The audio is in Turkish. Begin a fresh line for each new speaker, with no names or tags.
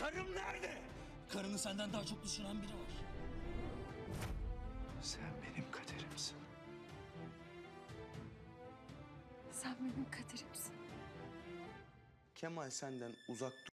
Karım nerede?
Karını senden daha çok düşünen biri var.
Sen benim kaderimsin.
Sen benim kaderimsin.
Kemal senden uzak